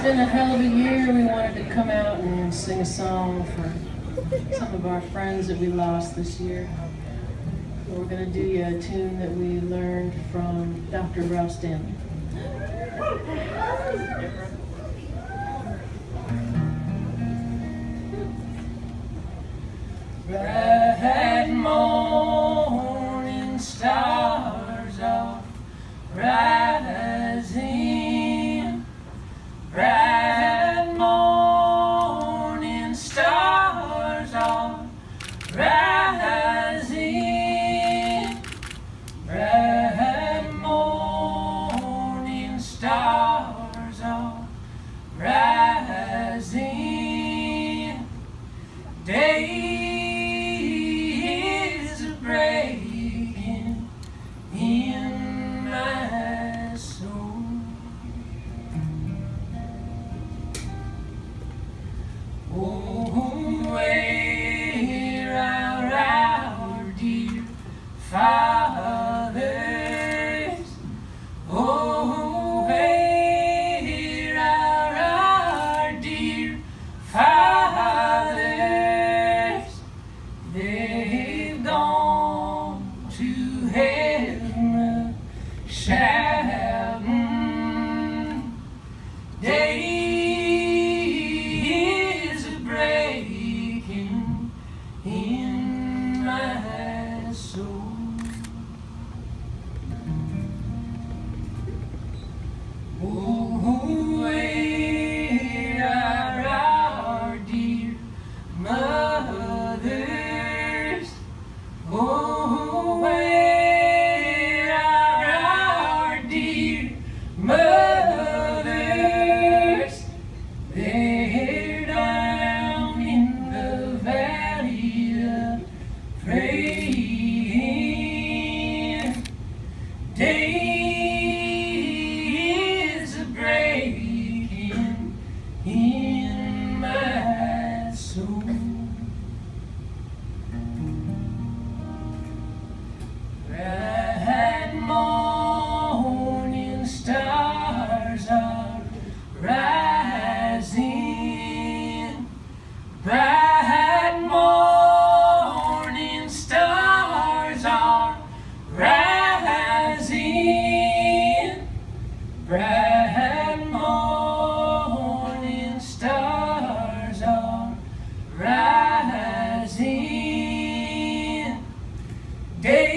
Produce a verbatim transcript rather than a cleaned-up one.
been a hell of a year. We wanted to come out and sing a song for some of our friends that we lost this year. We're going to do you a tune that we learned from Doctor Ralph Stanley. Bright morning stars are rising. Bright morning stars are rising. Bright morning stars are rising. Day fathers, oh, where are our dear fathers? They've gone to heaven shouting. Day is breaking in my soul. Oh, where are our dear mothers? Oh, where are our dear mothers? They're down in the valley of praying. Day in my soul. Bright morning stars are rising. Bright morning stars are rising. Bright morning stars are rising. Day